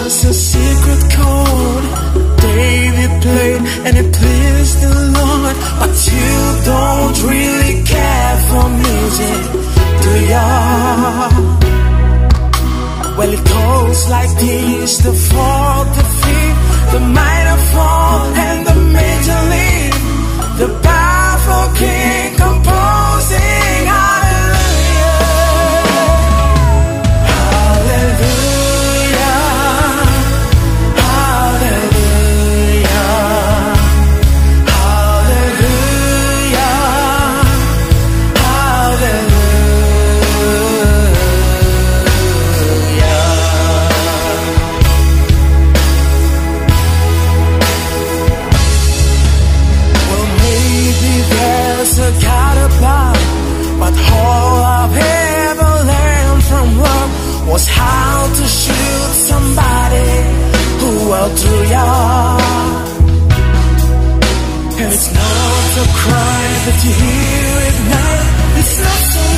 was a secret chord David played and it pleased the Lord. But you don't really care for music, do ya? Well, it goes like this: the fourth, the fifth, the minor fall, and the major lead. The powerful king composing hallelujah, hallelujah, hallelujah, hallelujah, hallelujah. Well, maybe there's a God above, but all I've ever learned from love was how to shoot somebody who outdrew ya. And it's not a cry that you hear at night. It's not so